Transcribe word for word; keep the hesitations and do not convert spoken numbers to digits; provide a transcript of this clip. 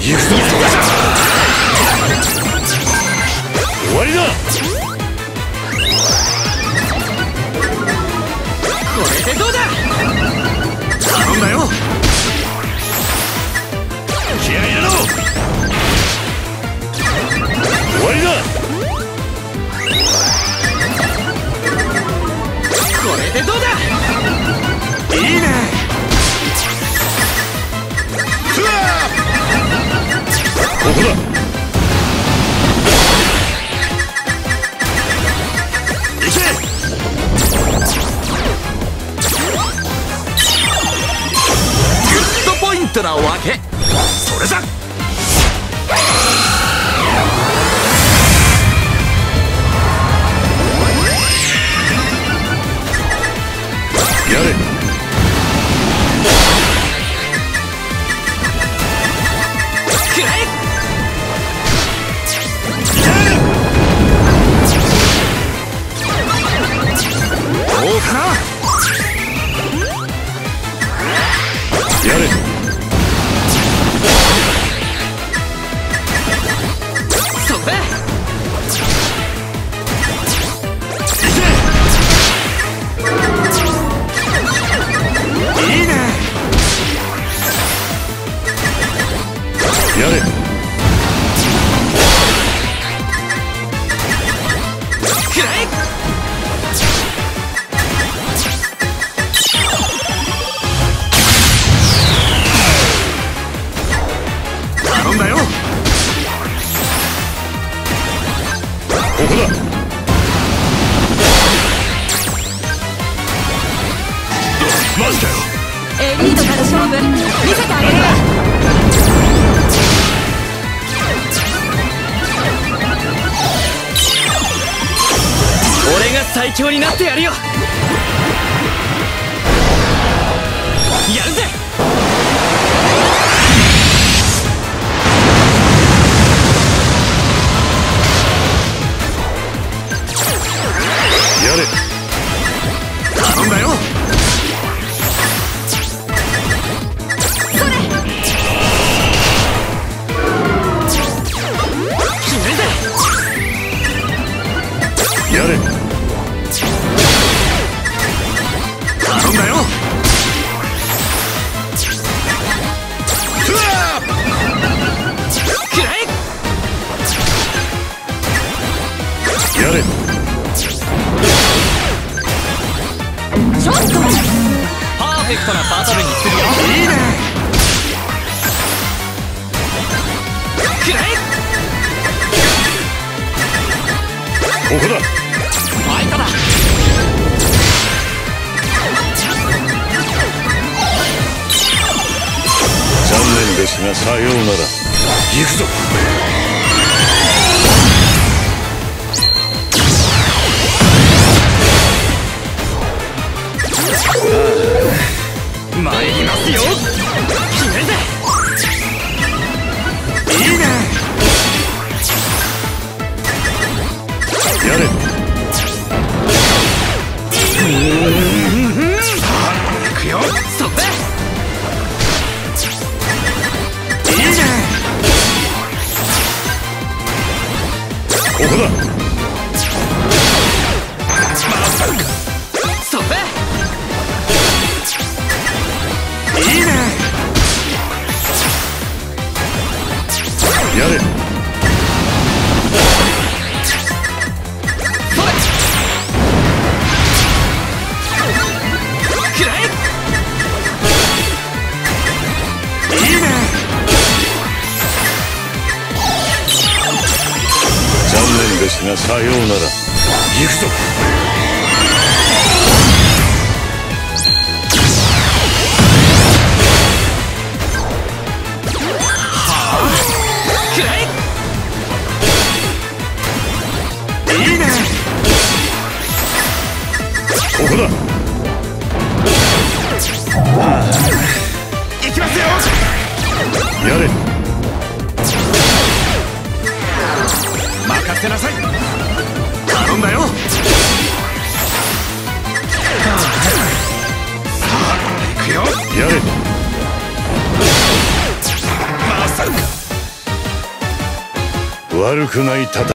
行くぞ。終わりだ。 これでどうだ。 頼んだよ。気合い入れろ。終わりだ。 これでどうだ。 いいね。うわここだ。行け。 グッドポイントなわけ。 それじゃ。やれ。 くらえ。 どうかな。やれ。 そこだ。 いいね。やれ。 くらえ。 頼んだよ。ここだ。マジかよ。 エリートから勝負見せてあげるわ。 俺が最強になってやるよ。やるぜ。 やれ。頼んだよ。 それ。 決めるぜ。 やれ。頼んだよ。うわくらえ。 やれ。 ちょっとパーフェクトなバトルにするよ。 いいね。 くらえ。 ここだ。 ファイトだ。 残念ですがさようなら。行くぞ。 参りますよ。決めるぜ。 いいね。やれ。行くよ。 そこだ。 いいね。ここだ。 そこだ。 いいね。やれ。 それ。くらえ。 いいね。残念ですがさようなら。行くぞ。 くらえ。 いいね。ここだ。行きますよ。やれ。任せなさい。頼んだよ。行くよ。やれ。まさか。 悪くない戦い